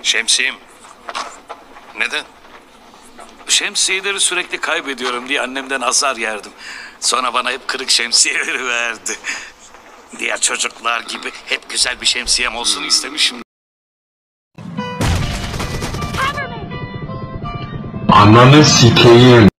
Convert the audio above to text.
Şemsiyem. Neden? Şemsiyeleri sürekli kaybediyorum diye annemden azar yerdim. Sonra bana hep kırık şemsiyeleri verdi. Diğer çocuklar gibi hep güzel bir şemsiyem olsun istemişim. Ananı sikeyim.